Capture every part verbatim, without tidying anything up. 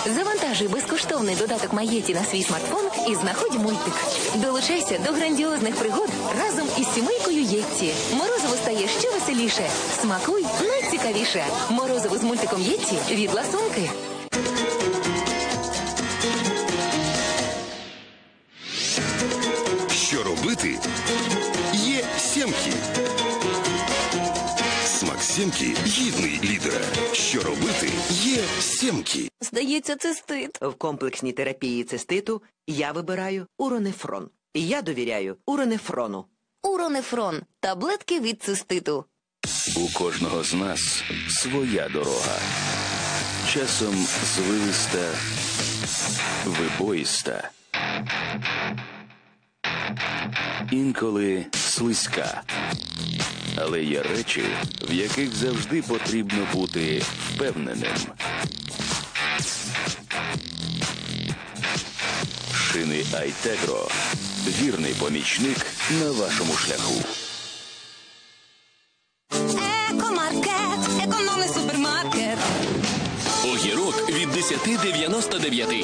Завантажуй безкоштовний додаток Маєті на свій смартфон і знаходь мультик. Долучайся до грандіозних пригод разом із сімейкою Єтті. Морозиво стає ще веселіше. Смакуй найцікавіше. Морозиво з мультиком Єтті від Ласунки. Що робити? Є сімки. Смак сімки гідний лідера. Що робити? Є сімки. Здається, цистит. В комплексній терапії циститу я вибираю уронефрон. І я довіряю уронефрону. Уронефрон. Таблетки від циститу. У кожного з нас своя дорога. Часом звилиста, вибоїста. Інколи слизька. Але є речі, в яких завжди потрібно бути впевненим. Шини Айтегро. Вірний помічник на вашому шляху. Екомаркет, економний супермаркет. Огірок від десять дев'яносто дев'ять.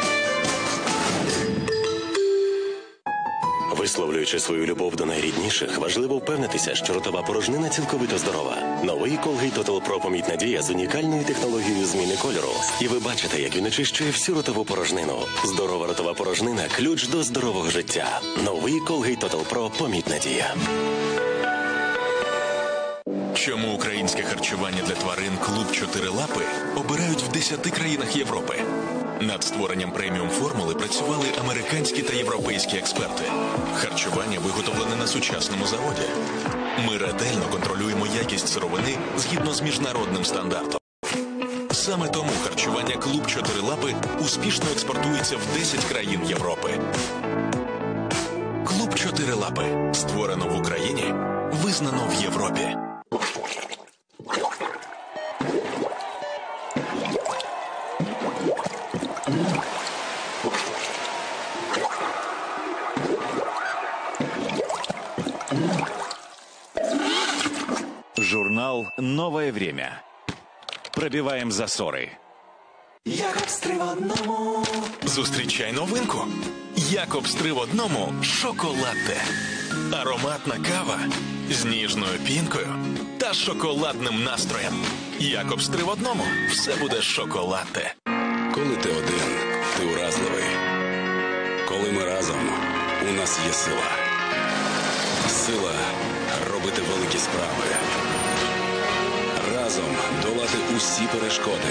Висловлюючи свою любов до найрідніших, важливо впевнитися, що ротова порожнина цілковито здорова. Новий Colgate Total Pro Помітна Надія з унікальною технологією зміни кольору. І ви бачите, як він очищує всю ротову порожнину. Здорова ротова порожнина – ключ до здорового життя. Новий Colgate Total Pro Помітна Надія. Чому українське харчування для тварин «Клуб Чотирилапи» обирають в десяти країнах Європи? Над створенням преміум-формули працювали американські та європейські експерти. Харчування виготовлене на сучасному заводі. Ми ретельно контролюємо якість сировини згідно з міжнародним стандартом. Саме тому харчування «Клуб Чотирилапи» успішно експортується в десять країн Європи. «Клуб Чотирилапи» створено в Україні, визнано в Європі. Журнал «Новое время». Пробиваем засоры. Якобс три в одному. Зустрічай новинку. Якобс три в одному шоколадте. Ароматна кава з ніжною пінкою та шоколадним настроєм. Якобс три в одному. Все буде шоколадте. Коли ти один, ти уразливий. Коли ми разом, у нас є сила. Сила робити великі справи. Разом долати усі перешкоди.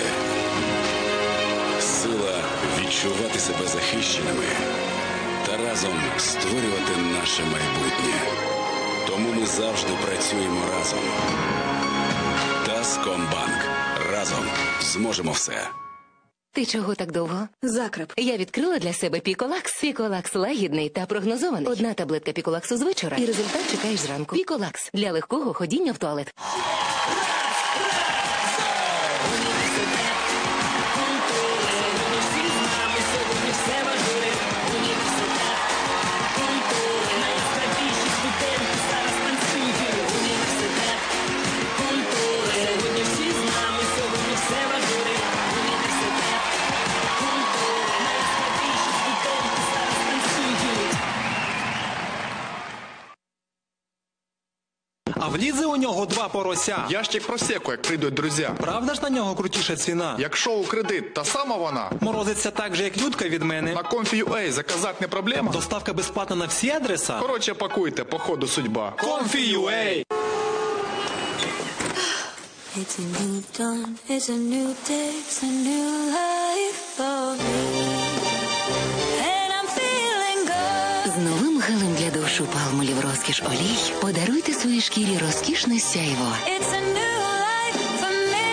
Сила відчувати себе захищеними. Та разом створювати наше майбутнє. Тому ми завжди працюємо разом. Таскомбанк. Разом зможемо все. Ти чого так довго? Закреп. Я відкрила для себе Піколакс. Піколакс лагідний та прогнозований. Одна таблетка Піколаксу з вечора, і результат чекаєш зранку. Піколакс для легкого ходіння в туалет. А в Лідзе у нього два порося. Ящик просеку, як прийдуть друзі. Правда ж на нього крутіша ціна? Якщо у кредит, та сама вона. Морозиться так же, як Людка від мене. На Comfy.ua заказати не проблема. Доставка безплатна на всі адреса. Коротше, пакуйте, по ходу судьба. Comfy.ua. It's a new dawn, it's a new day, it's a new life for me. And I'm feeling good. З новим гелем для душу Палмолів розкіш олій подаруйте своїй шкірі розкішне сяйво. It's a new life for me.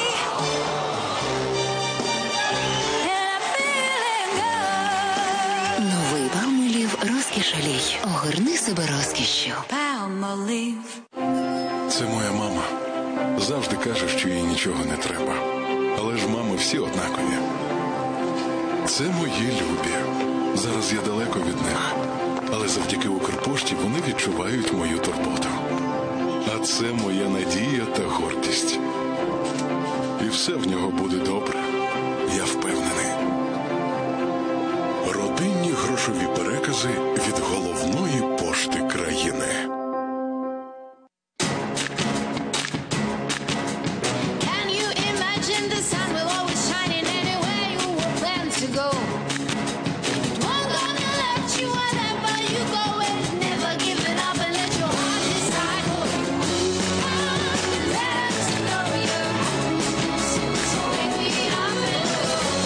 And I'm feeling good. Новий Палмолів розкіш олій. Огорни себе розкішшю. Palmolive. Це моя мама. Завжди каже, що їй нічого не треба. Але ж мами всі однакові. Це мої любі. Зараз я далеко від них. Але завдяки Укрпошті вони відчувають мою турботу. А це моя надія та гордість. І все в нього буде добре. Я впевнений. грошові перекази від головної пошти країни. Can you imagine the sun will always shining anywhere you will plan to go? It won't gonna let you wherever you go and never give it up and let your heart decide. Let us know your happiness is when we up and go.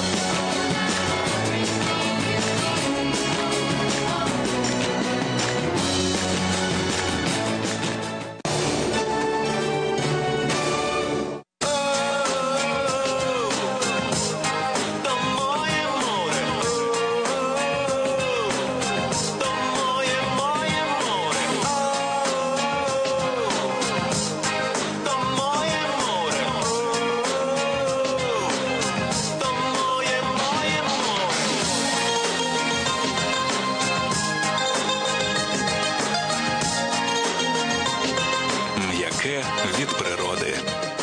М'яке від природи.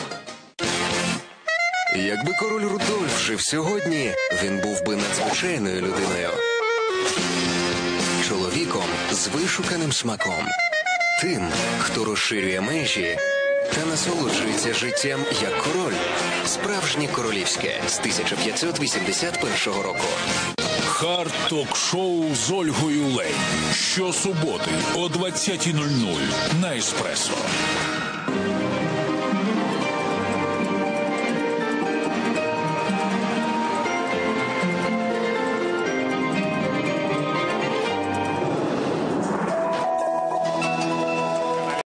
Якби король Рудольф жив сьогодні, він був би надзвичайною людиною. Чоловіком з вишуканим смаком. Тим, хто розширює межі та насолоджується життям як король. Справжнє королівське з тисяча п'ятсот вісімдесят першого року. Хард-ток-шоу з Ольгою Лень. Щосуботи о двадцятій нуль нуль на Еспресо.